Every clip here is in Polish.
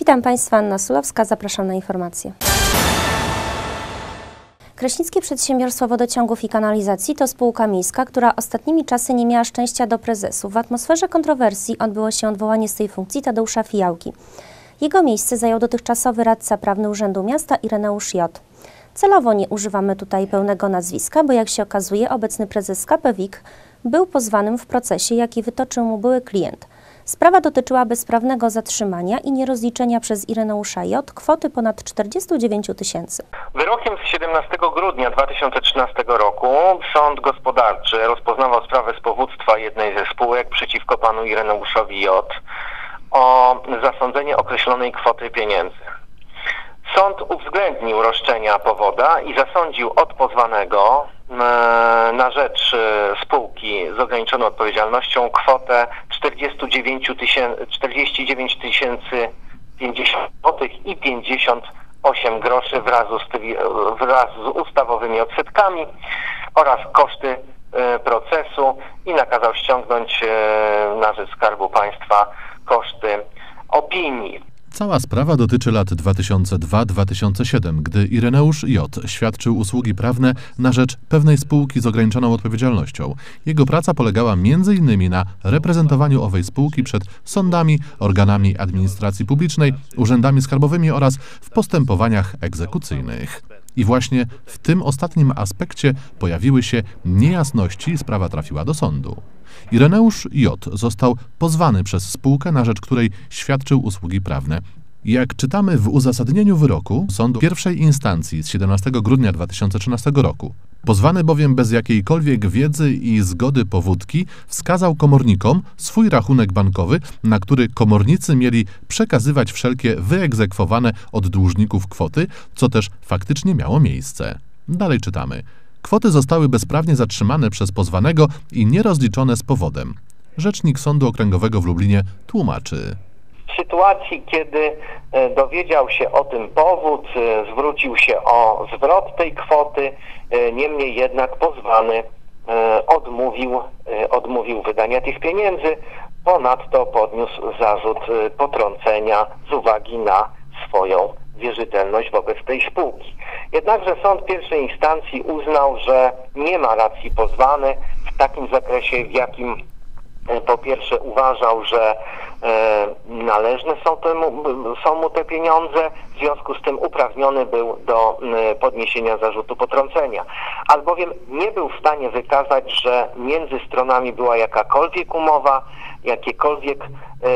Witam Państwa, Anna Sulowska, zapraszam na informacje. Kraśnickie Przedsiębiorstwo Wodociągów i Kanalizacji to spółka miejska, która ostatnimi czasy nie miała szczęścia do prezesów. W atmosferze kontrowersji odbyło się odwołanie z tej funkcji Tadeusza Fijałki. Jego miejsce zajął dotychczasowy radca prawny Urzędu Miasta Ireneusz J. Celowo nie używamy tutaj pełnego nazwiska, bo jak się okazuje, obecny prezes KP WIK był pozwanym w procesie, jaki wytoczył mu były klient. Sprawa dotyczyła bezprawnego zatrzymania i nierozliczenia przez Ireneusza J. kwoty ponad 49 tysięcy. Wyrokiem z 17 grudnia 2013 roku Sąd Gospodarczy rozpoznawał sprawę z powództwa jednej ze spółek przeciwko panu Ireneuszowi J. o zasądzenie określonej kwoty pieniędzy. Sąd uwzględnił roszczenia powoda i zasądził od pozwanego na rzecz spółki z ograniczoną odpowiedzialnością kwotę 49 tysięcy 50 zł i 58 groszy wraz z ustawowymi odsetkami oraz koszty procesu i nakazał ściągnąć na rzecz Skarbu Państwa koszty opinii. Cała sprawa dotyczy lat 2002-2007, gdy Ireneusz J. świadczył usługi prawne na rzecz pewnej spółki z ograniczoną odpowiedzialnością. Jego praca polegała m.in. na reprezentowaniu owej spółki przed sądami, organami administracji publicznej, urzędami skarbowymi oraz w postępowaniach egzekucyjnych. I właśnie w tym ostatnim aspekcie pojawiły się niejasności i sprawa trafiła do sądu. Ireneusz J. został pozwany przez spółkę, na rzecz której świadczył usługi prawne. Jak czytamy w uzasadnieniu wyroku sądu pierwszej instancji z 17 grudnia 2013 roku, pozwany bowiem bez jakiejkolwiek wiedzy i zgody powódki wskazał komornikom swój rachunek bankowy, na który komornicy mieli przekazywać wszelkie wyegzekwowane od dłużników kwoty, co też faktycznie miało miejsce. Dalej czytamy. Kwoty zostały bezprawnie zatrzymane przez pozwanego i nierozliczone z powodem. Rzecznik Sądu Okręgowego w Lublinie tłumaczy. W sytuacji, kiedy dowiedział się o tym powód, zwrócił się o zwrot tej kwoty, niemniej jednak pozwany odmówił wydania tych pieniędzy, ponadto podniósł zarzut potrącenia z uwagi na swoją wierzytelność wobec tej spółki. Jednakże sąd pierwszej instancji uznał, że nie ma racji pozwany w takim zakresie, w jakim po pierwsze uważał, że należne są mu te pieniądze, w związku z tym uprawniony był do podniesienia zarzutu potrącenia. Albowiem nie był w stanie wykazać, że między stronami była jakakolwiek umowa, jakiekolwiek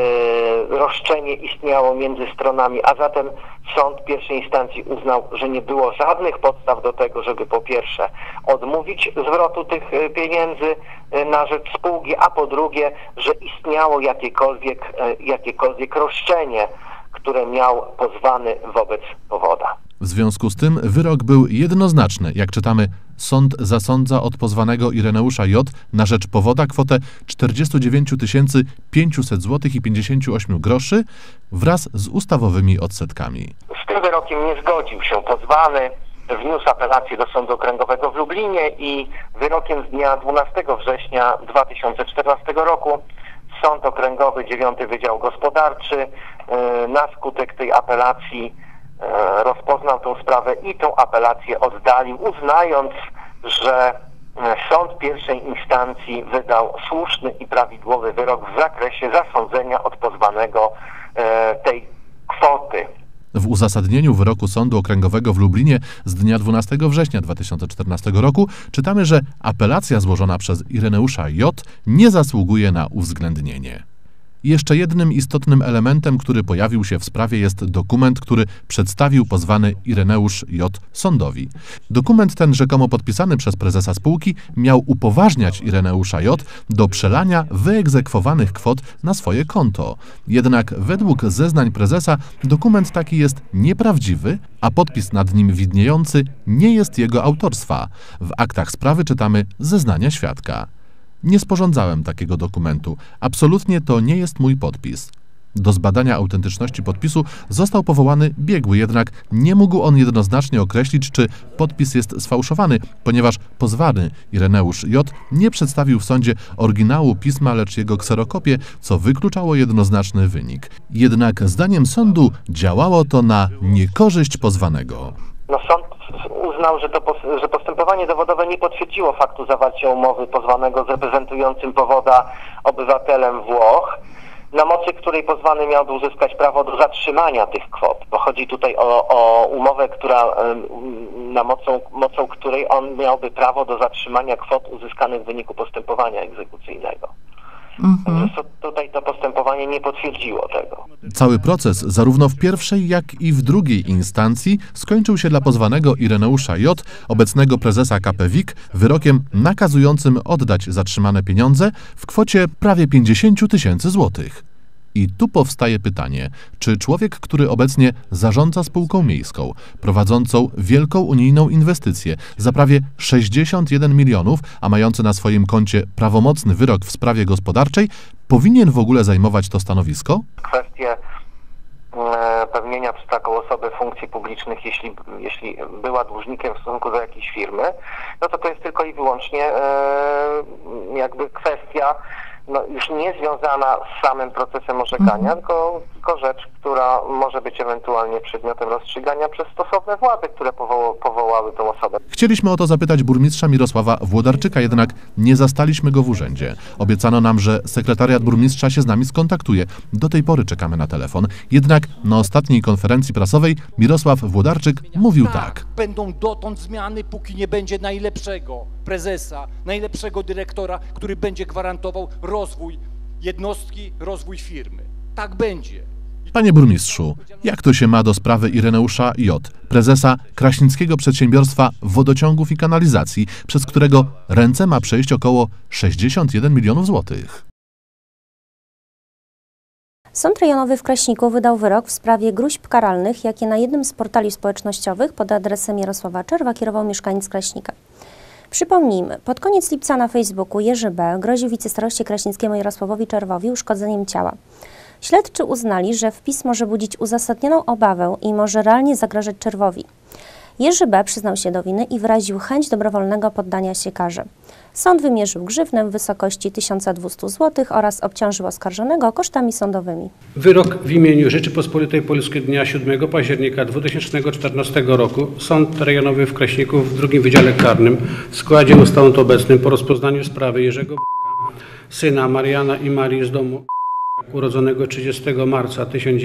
roszczenie istniało między stronami, a zatem sąd pierwszej instancji uznał, że nie było żadnych podstaw do tego, żeby po pierwsze odmówić zwrotu tych pieniędzy na rzecz spółki, a po drugie, że istniało jakiekolwiek roszczenie, które miał pozwany wobec powoda. W związku z tym wyrok był jednoznaczny. Jak czytamy, sąd zasądza od pozwanego Ireneusza J. na rzecz powoda kwotę 49 500 zł i 58 groszy wraz z ustawowymi odsetkami. Z tym wyrokiem nie zgodził się pozwany, wniósł apelację do Sądu Okręgowego w Lublinie i wyrokiem z dnia 12 września 2014 roku Sąd Okręgowy 9 Wydział Gospodarczy na skutek tej apelacji rozpoznał tę sprawę i tę apelację oddalił, uznając, że sąd pierwszej instancji wydał słuszny i prawidłowy wyrok w zakresie zasądzenia od pozwanego tej kwoty. W uzasadnieniu wyroku Sądu Okręgowego w Lublinie z dnia 12 września 2014 roku czytamy, że apelacja złożona przez Ireneusza J. nie zasługuje na uwzględnienie. Jeszcze jednym istotnym elementem, który pojawił się w sprawie, jest dokument, który przedstawił pozwany Ireneusz J. sądowi. Dokument ten, rzekomo podpisany przez prezesa spółki, miał upoważniać Ireneusza J. do przelania wyegzekwowanych kwot na swoje konto. Jednak według zeznań prezesa dokument taki jest nieprawdziwy, a podpis nad nim widniejący nie jest jego autorstwa. W aktach sprawy czytamy zeznania świadka. Nie sporządzałem takiego dokumentu. Absolutnie to nie jest mój podpis. Do zbadania autentyczności podpisu został powołany biegły, jednak nie mógł on jednoznacznie określić, czy podpis jest sfałszowany, ponieważ pozwany Ireneusz J. nie przedstawił w sądzie oryginału pisma, lecz jego kserokopię, co wykluczało jednoznaczny wynik. Jednak zdaniem sądu działało to na niekorzyść pozwanego. Sąd uznał, że postępowanie dowodowe nie potwierdziło faktu zawarcia umowy pozwanego z reprezentującym powoda obywatelem Włoch, na mocy której pozwany miałby uzyskać prawo do zatrzymania tych kwot, bo chodzi tutaj o umowę, mocą której on miałby prawo do zatrzymania kwot uzyskanych w wyniku postępowania egzekucyjnego. Tutaj to postępowanie nie potwierdziło tego. Cały proces, zarówno w pierwszej, jak i w drugiej instancji, skończył się dla pozwanego Ireneusza J., obecnego prezesa KP WIK, wyrokiem nakazującym oddać zatrzymane pieniądze w kwocie prawie 50 000 złotych. I tu powstaje pytanie, czy człowiek, który obecnie zarządza spółką miejską, prowadzącą wielką unijną inwestycję za prawie 61 milionów, a mający na swoim koncie prawomocny wyrok w sprawie gospodarczej, powinien w ogóle zajmować to stanowisko? Kwestie pełnienia przez taką osobę funkcji publicznych, jeśli była dłużnikiem w stosunku do jakiejś firmy, no to jest tylko i wyłącznie jakby kwestia już nie związana z samym procesem orzekania, tylko rzecz, która może być ewentualnie przedmiotem rozstrzygania przez stosowne władze, które powołały tą osobę. Chcieliśmy o to zapytać burmistrza Mirosława Włodarczyka, jednak nie zastaliśmy go w urzędzie. Obiecano nam, że sekretariat burmistrza się z nami skontaktuje. Do tej pory czekamy na telefon. Jednak na ostatniej konferencji prasowej Mirosław Włodarczyk mówił tak. Będą dotąd zmiany, póki nie będzie najlepszego prezesa, najlepszego dyrektora, który będzie gwarantował rozwój jednostki, rozwój firmy. Tak będzie. Panie burmistrzu, jak to się ma do sprawy Ireneusza J., prezesa Kraśnickiego Przedsiębiorstwa Wodociągów i Kanalizacji, przez którego ręce ma przejść około 61 milionów złotych? Sąd rejonowy w Kraśniku wydał wyrok w sprawie gróźb karalnych, jakie na jednym z portali społecznościowych pod adresem Jarosława Czerwa kierował mieszkaniec Kraśnika. Przypomnijmy, pod koniec lipca na Facebooku Jerzy B. groził wicestaroście kraśnickiemu Jarosławowi Czerwowi uszkodzeniem ciała. Śledczy uznali, że wpis może budzić uzasadnioną obawę i może realnie zagrażać Czerwowi. Jerzy B. przyznał się do winy i wyraził chęć dobrowolnego poddania się karze. Sąd wymierzył grzywnę w wysokości 1200 zł oraz obciążył oskarżonego kosztami sądowymi. Wyrok w imieniu Rzeczypospolitej Polskiej dnia 7 października 2014 roku Sąd Rejonowy w Kraśniku w drugim Wydziale Karnym w składzie ustawą obecnym po rozpoznaniu sprawy Jerzego B., syna Mariana i Marii z domu urodzonego 30 marca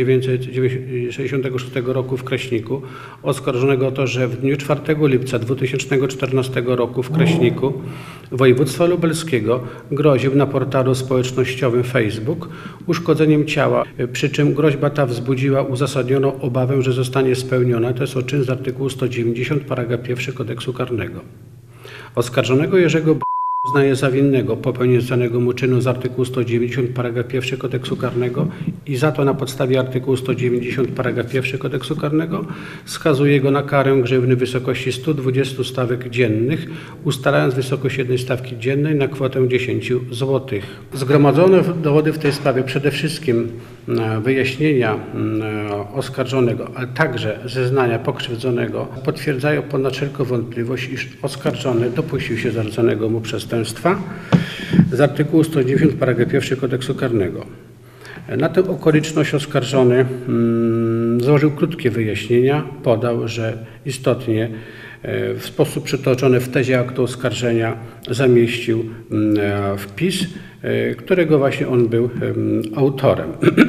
1966 roku w Kraśniku, oskarżonego o to, że w dniu 4 lipca 2014 roku w Kraśniku województwa lubelskiego groził na portalu społecznościowym Facebook uszkodzeniem ciała, przy czym groźba ta wzbudziła uzasadnioną obawę, że zostanie spełniona. To jest czyn z artykułu 190 paragraf 1 Kodeksu Karnego. Oskarżonego Jerzego B. uznaje za winnego popełnionego mu czynu z artykułu 190 paragraf 1 Kodeksu Karnego i za to na podstawie artykułu 190 paragraf 1 Kodeksu Karnego skazuje go na karę grzywny w wysokości 120 stawek dziennych, ustalając wysokość jednej stawki dziennej na kwotę 10 zł. Zgromadzone dowody w tej sprawie, przede wszystkim wyjaśnienia oskarżonego, ale także zeznania pokrzywdzonego potwierdzają ponad wszelką wątpliwość, iż oskarżony dopuścił się zarzuconego mu przestępstwa z artykułu 190 paragraf 1 Kodeksu Karnego. Na tę okoliczność oskarżony złożył krótkie wyjaśnienia, podał, że istotnie w sposób przytoczony w tezie aktu oskarżenia zamieścił wpis, którego właśnie on był autorem.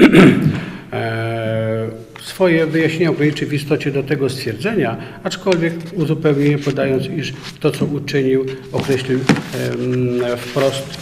Swoje wyjaśnienia ograniczy w istocie do tego stwierdzenia, aczkolwiek uzupełnienie podając, iż to, co uczynił, określił wprost.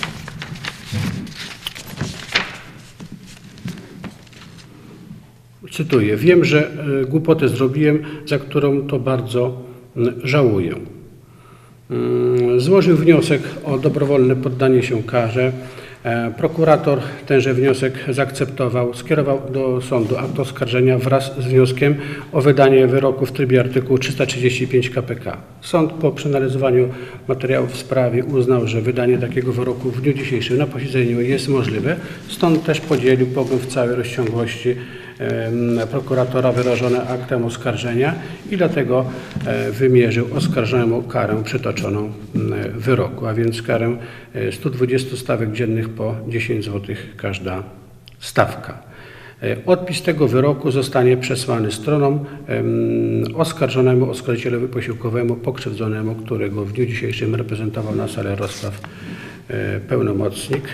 Cytuję: wiem, że głupotę zrobiłem, za którą to bardzo żałuję. Złożył wniosek o dobrowolne poddanie się karze Prokurator tenże wniosek zaakceptował, skierował do sądu akt oskarżenia wraz z wnioskiem o wydanie wyroku w trybie artykułu 335 k.p.k. Sąd po przeanalizowaniu materiałów w sprawie uznał, że wydanie takiego wyroku w dniu dzisiejszym na posiedzeniu jest możliwe. Stąd też podzielił pogląd w całej rozciągłości prokuratora wyrażone aktem oskarżenia i dlatego wymierzył oskarżonemu karę przytoczoną wyroku, a więc karę 120 stawek dziennych po 10 zł każda stawka. Odpis tego wyroku zostanie przesłany stronom oskarżonemu, oskarżycielowi posiłkowemu, pokrzywdzonemu, którego w dniu dzisiejszym reprezentował na sali rozpraw pełnomocnik.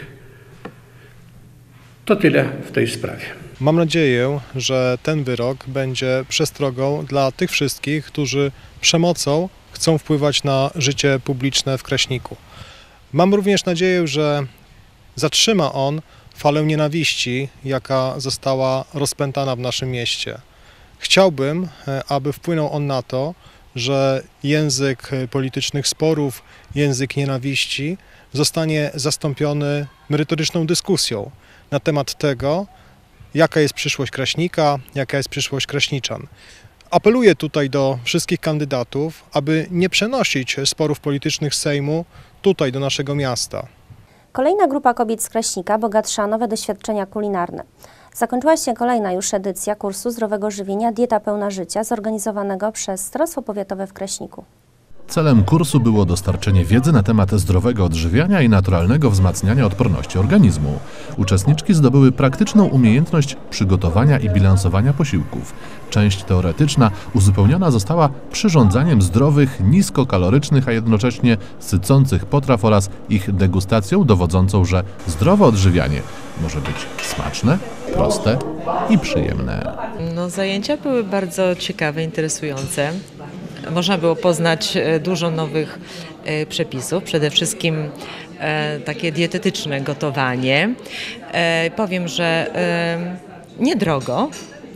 To tyle w tej sprawie. Mam nadzieję, że ten wyrok będzie przestrogą dla tych wszystkich, którzy przemocą chcą wpływać na życie publiczne w Kraśniku. Mam również nadzieję, że zatrzyma on falę nienawiści, jaka została rozpętana w naszym mieście. Chciałbym, aby wpłynął on na to, że język politycznych sporów, język nienawiści zostanie zastąpiony merytoryczną dyskusją na temat tego, jaka jest przyszłość Kraśnika, jaka jest przyszłość kraśniczan. Apeluję tutaj do wszystkich kandydatów, aby nie przenosić sporów politycznych z Sejmu tutaj do naszego miasta. Kolejna grupa kobiet z Kraśnika bogatsza o nowe doświadczenia kulinarne. Zakończyła się kolejna już edycja kursu zdrowego żywienia Dieta pełna życia zorganizowanego przez Starostwo Powiatowe w Kraśniku. Celem kursu było dostarczenie wiedzy na temat zdrowego odżywiania i naturalnego wzmacniania odporności organizmu. Uczestniczki zdobyły praktyczną umiejętność przygotowania i bilansowania posiłków. Część teoretyczna uzupełniona została przyrządzaniem zdrowych, niskokalorycznych, a jednocześnie sycących potraw oraz ich degustacją dowodzącą, że zdrowe odżywianie może być smaczne, proste i przyjemne. Zajęcia były bardzo ciekawe, interesujące. Można było poznać dużo nowych przepisów, przede wszystkim takie dietetyczne gotowanie. Powiem, że niedrogo.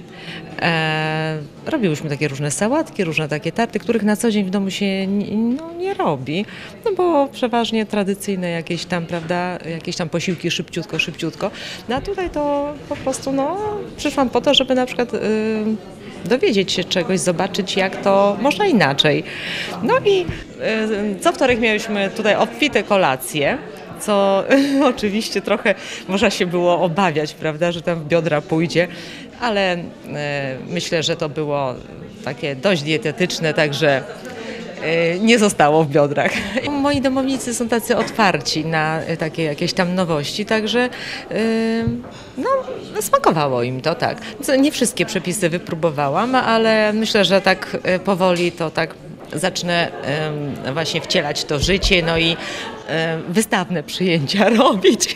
Robiłyśmy takie różne sałatki, różne takie tarty, których na co dzień w domu się nie robi, bo przeważnie tradycyjne jakieś tam, prawda, jakieś tam posiłki szybciutko. A tutaj to po prostu przyszłam po to, żeby na przykład dowiedzieć się czegoś, zobaczyć jak to można inaczej. I co wtorek mieliśmy tutaj obfite kolacje, co oczywiście trochę można się było obawiać, prawda, że tam w biodra pójdzie, ale myślę, że to było takie dość dietetyczne, także nie zostało w biodrach. Moi domownicy są tacy otwarci na takie jakieś tam nowości, także smakowało im to, tak. Nie wszystkie przepisy wypróbowałam, ale myślę, że tak powoli to tak zacznę właśnie wcielać to w życie, i wystawne przyjęcia robić.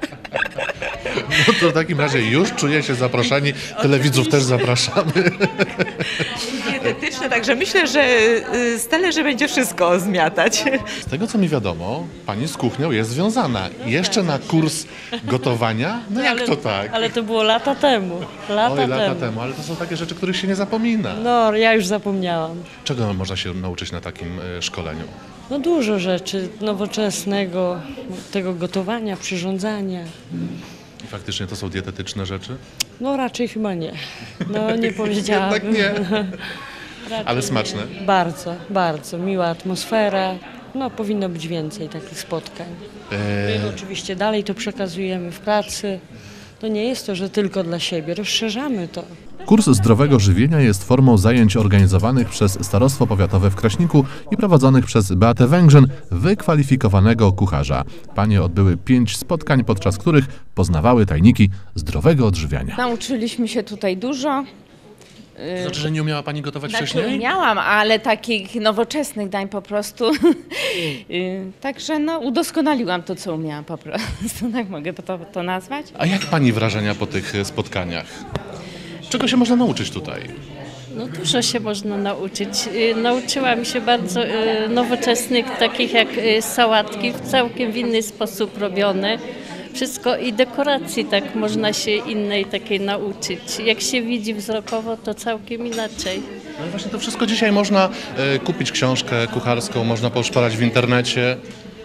No to w takim razie już czuję się zaproszeni, telewidzów też zapraszamy. Dietetyczne, także myślę, że z talerzy będzie wszystko zmiatać. Z tego co mi wiadomo, pani z kuchnią jest związana. Jeszcze na kurs gotowania? Jak to tak? Ale to było lata temu. Lata temu, ale to są takie rzeczy, których się nie zapomina. Ja już zapomniałam. Czego można się nauczyć na takim szkoleniu? Dużo rzeczy nowoczesnego, tego gotowania, przyrządzania. I faktycznie to są dietetyczne rzeczy? Raczej chyba nie. Nie powiedziałabym. Jednak nie. Ale smaczne? Bardzo, bardzo. Miła atmosfera. Powinno być więcej takich spotkań. My oczywiście dalej to przekazujemy w pracy. To nie jest to, że tylko dla siebie. Rozszerzamy to. Kurs zdrowego żywienia jest formą zajęć organizowanych przez Starostwo Powiatowe w Kraśniku i prowadzonych przez Beatę Węgrzyn, wykwalifikowanego kucharza. Panie odbyły 5 spotkań, podczas których poznawały tajniki zdrowego odżywiania. Nauczyliśmy się tutaj dużo. To znaczy, że nie umiała pani gotować wcześniej? Umiałam, ale takich nowoczesnych dań po prostu. Także udoskonaliłam to, co umiałam po prostu. Tak mogę to nazwać. A jak pani wrażenia po tych spotkaniach? Czego się można nauczyć tutaj? Dużo się można nauczyć. Nauczyłam się bardzo nowoczesnych, takich jak sałatki, w całkiem inny sposób robione. Wszystko i dekoracji tak można się innej takiej nauczyć. Jak się widzi wzrokowo, to całkiem inaczej. No i właśnie to wszystko dzisiaj można kupić książkę kucharską, można poszperać w internecie.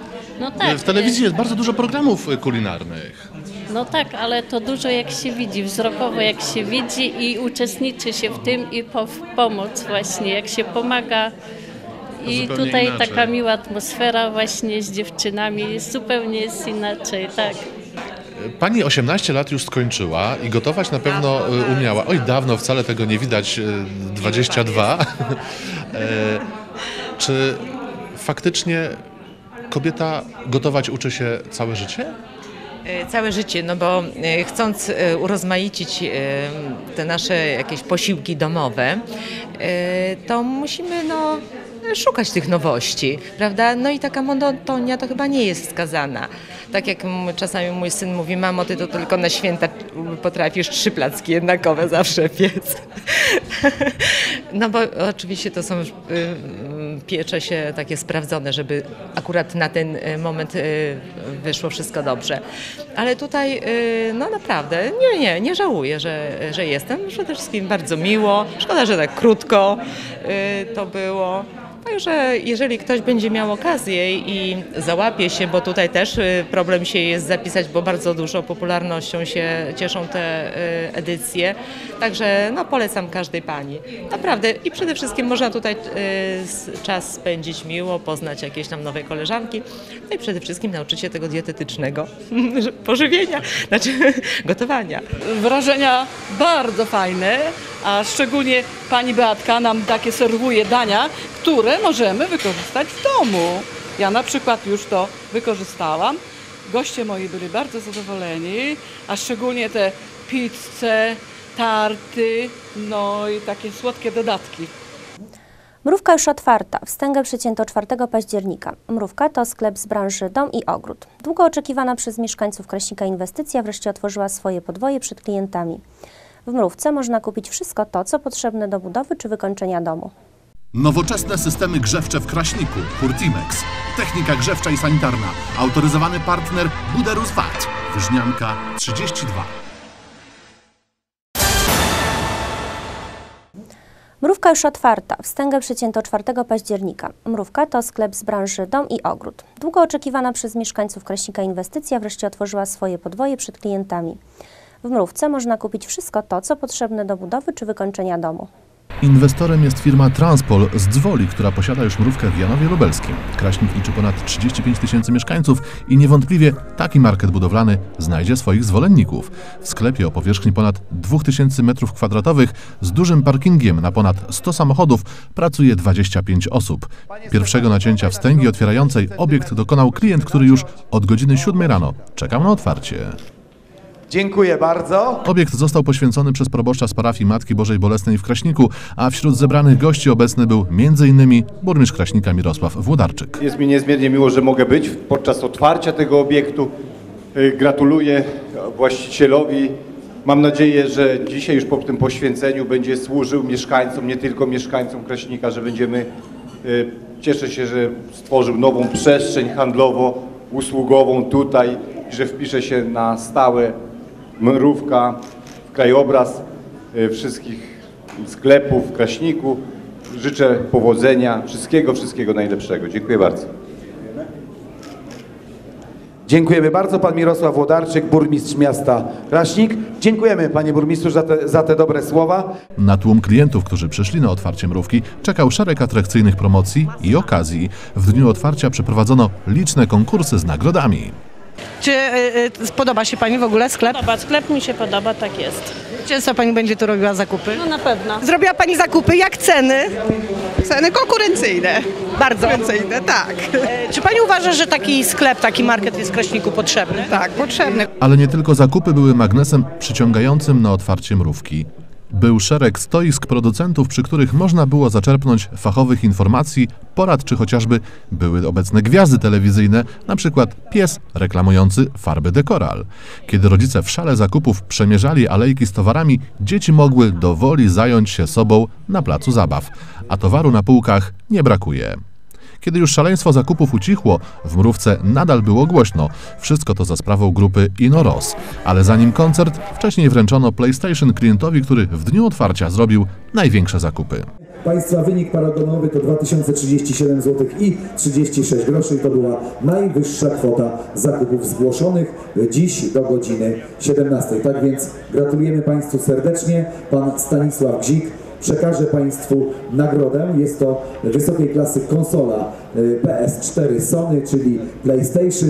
No tak. W telewizji jest bardzo dużo programów kulinarnych. No tak, ale to dużo jak się widzi, wzrokowo jak się widzi i uczestniczy się w tym i pomoc właśnie, jak się pomaga. I Zupełnie tutaj inaczej. taka miła atmosfera właśnie z dziewczynami, zupełnie jest inaczej, tak. Pani 18 lat już skończyła i gotować na pewno umiała. Oj, dawno, wcale tego nie widać, 22. Czy faktycznie kobieta gotować uczy się całe życie? Całe życie, no bo chcąc urozmaicić te nasze jakieś posiłki domowe, to musimy szukać tych nowości, prawda? No i taka monotonia to chyba nie jest wskazana. Tak jak czasami mój syn mówi, mamo, ty to tylko na święta potrafisz 3 placki jednakowe zawsze piec. No bo oczywiście to są piecze się takie sprawdzone, żeby akurat na ten moment wyszło wszystko dobrze. Ale tutaj no naprawdę nie żałuję, że jestem. Przede wszystkim bardzo miło. Szkoda, że tak krótko to było. Także jeżeli ktoś będzie miał okazję i załapie się, bo tutaj też problem się jest zapisać, bo bardzo dużą popularnością się cieszą te edycje. Także polecam każdej pani. Naprawdę i przede wszystkim można tutaj czas spędzić miło, poznać jakieś tam nowe koleżanki. No i przede wszystkim nauczyć się tego dietetycznego pożywienia, znaczy gotowania. Wrażenia bardzo fajne, a szczególnie pani Beatka nam takie serwuje dania, które możemy wykorzystać w domu. Ja na przykład już to wykorzystałam. Goście moi byli bardzo zadowoleni, a szczególnie te pizze, tarty, no i takie słodkie dodatki. Mrówka już otwarta. Wstęgę przycięto 4 października. Mrówka to sklep z branży dom i ogród. Długo oczekiwana przez mieszkańców Kraśnika inwestycja wreszcie otworzyła swoje podwoje przed klientami. W Mrówce można kupić wszystko to, co potrzebne do budowy czy wykończenia domu. Nowoczesne systemy grzewcze w Kraśniku. Hurtimex. Technika grzewcza i sanitarna. Autoryzowany partner Buderus VAT. Wyżnianka 32. Mrówka już otwarta. Wstęgę przycięto 4 października. Mrówka to sklep z branży dom i ogród. Długo oczekiwana przez mieszkańców Kraśnika inwestycja wreszcie otworzyła swoje podwoje przed klientami. W Mrówce można kupić wszystko to, co potrzebne do budowy czy wykończenia domu. Inwestorem jest firma Transpol z Dzwoli, która posiada już mrówkę w Janowie Lubelskim. Kraśnik liczy ponad 35 000 mieszkańców i niewątpliwie taki market budowlany znajdzie swoich zwolenników. W sklepie o powierzchni ponad 2000 m2 z dużym parkingiem na ponad 100 samochodów pracuje 25 osób. Pierwszego nacięcia wstęgi otwierającej obiekt dokonał klient, który już od godziny 7 rano czekał na otwarcie. Dziękuję bardzo. Obiekt został poświęcony przez proboszcza z parafii Matki Bożej Bolesnej w Kraśniku, a wśród zebranych gości obecny był m.in. burmistrz Kraśnika Mirosław Włodarczyk. Jest mi niezmiernie miło, że mogę być podczas otwarcia tego obiektu. Gratuluję właścicielowi. Mam nadzieję, że dzisiaj już po tym poświęceniu będzie służył mieszkańcom, nie tylko mieszkańcom Kraśnika, że będziemy... Cieszę się, że stworzył nową przestrzeń handlowo-usługową tutaj, że wpisze się na stałe Mrówka w krajobraz wszystkich sklepów w Kraśniku. Życzę powodzenia, wszystkiego najlepszego. Dziękuję bardzo. Dziękujemy bardzo. Pan Mirosław Włodarczyk, burmistrz miasta Kraśnik. Dziękujemy, panie burmistrzu, za te dobre słowa. Na tłum klientów, którzy przyszli na otwarcie Mrówki, czekał szereg atrakcyjnych promocji i okazji. W dniu otwarcia przeprowadzono liczne konkursy z nagrodami. Czy spodoba się pani w ogóle sklep? Sklep mi się podoba, tak jest. Często pani będzie tu robiła zakupy? No na pewno. Zrobiła pani zakupy, jak ceny? Ceny konkurencyjne. Bardzo konkurencyjne, tak. Czy pani uważa, że taki sklep, taki market jest w Kraśniku potrzebny? Tak, potrzebny. Ale nie tylko zakupy były magnesem przyciągającym na otwarcie Mrówki. Był szereg stoisk producentów, przy których można było zaczerpnąć fachowych informacji, porad, czy chociażby były obecne gwiazdy telewizyjne, na przykład pies reklamujący farby Dekoral. Kiedy rodzice w szale zakupów przemierzali alejki z towarami, dzieci mogły dowoli zająć się sobą na placu zabaw, a towaru na półkach nie brakuje. Kiedy już szaleństwo zakupów ucichło, w Mrówce nadal było głośno. Wszystko to za sprawą grupy Ino-Ross. Ale zanim koncert, wcześniej wręczono PlayStation klientowi, który w dniu otwarcia zrobił największe zakupy. Państwa wynik paragonowy to 2037 zł i 36 groszy. To była najwyższa kwota zakupów zgłoszonych dziś do godziny 17. Tak więc gratulujemy Państwu serdecznie. Pan Stanisław Gzik przekaże Państwu nagrodę. Jest to wysokiej klasy konsola PS4 Sony, czyli PlayStation.